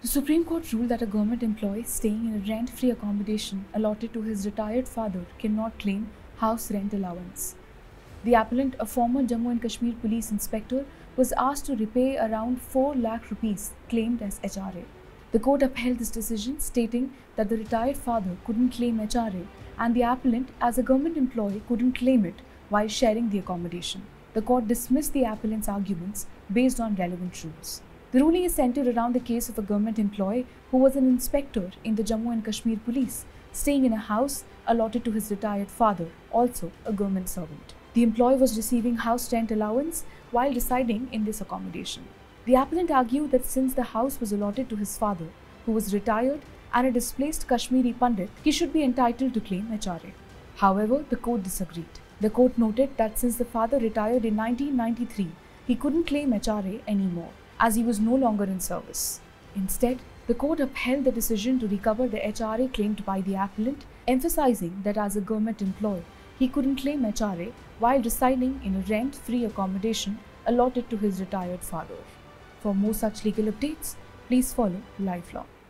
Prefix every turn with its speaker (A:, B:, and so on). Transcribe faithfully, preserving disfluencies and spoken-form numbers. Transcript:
A: The Supreme Court ruled that a government employee staying in a rent-free accommodation allotted to his retired father cannot claim house rent allowance. The appellant, a former Jammu and Kashmir police inspector, was asked to repay around four lakh rupees claimed as H R A. The court upheld this decision, stating that the retired father couldn't claim H R A and the appellant, as a government employee, couldn't claim it while sharing the accommodation. The court dismissed the appellant's arguments based on relevant rules. The ruling is centered around the case of a government employee who was an inspector in the Jammu and Kashmir police, staying in a house allotted to his retired father, also a government servant. The employee was receiving house rent allowance while residing in this accommodation. The appellant argued that since the house was allotted to his father, who was retired and a displaced Kashmiri Pandit, he should be entitled to claim H R A. However, the court disagreed. The court noted that since the father retired in nineteen ninety-three, he couldn't claim H R A anymore, as he was no longer in service. Instead, the court upheld the decision to recover the H R A claimed by the appellant, emphasizing that as a government employee, he couldn't claim H R A while residing in a rent-free accommodation allotted to his retired father. For more such legal updates, please follow LiveLaw.